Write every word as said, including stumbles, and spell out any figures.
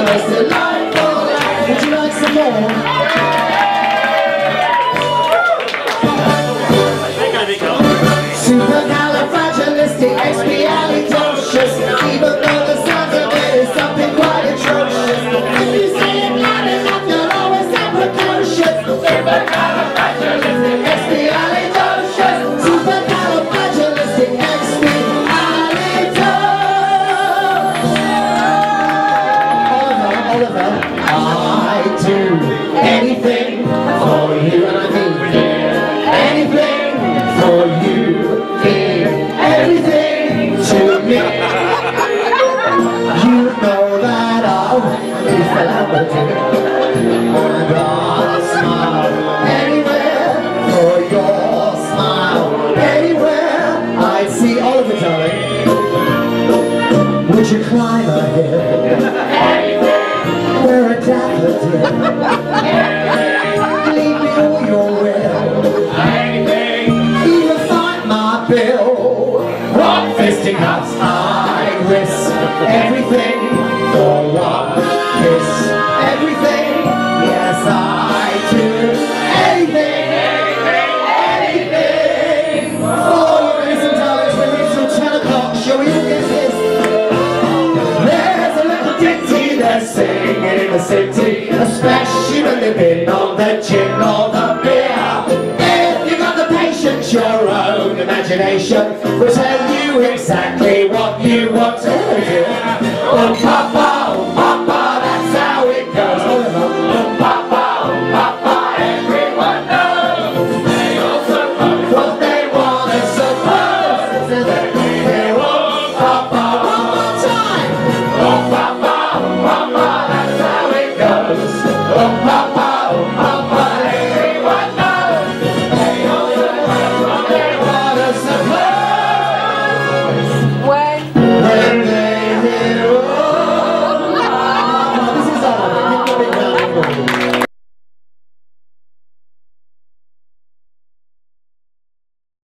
most delightful life. Would you like some more? Supercalifragilisticexpialidocious. Even though the sound of it is something quite atrocious. If you say it loud enough, you'll always sound precocious. Supercalifragilisticexpialidocious. Supercalifragilisticexpialidocious. Oliver, I do anything for you, and I mean anything for you. Everything to me. You know that I'll you fell out with you. Wanna God smile anywhere for your smile. Anywhere I see Oliver, darling. Would you climb a hill? Wear a daffodil. Leave me all your will. Even find my bill. Rock fisting ups, I risk everything for one kiss. Everything, yes I do. Anything, anything, anything for you. Ladies and darlings, we're here till ten o'clock. Shall we all get this? There's a little ditty they're singing in the city, especially when they've been on the gin or the beer. If you've got the patience, your own imagination will tell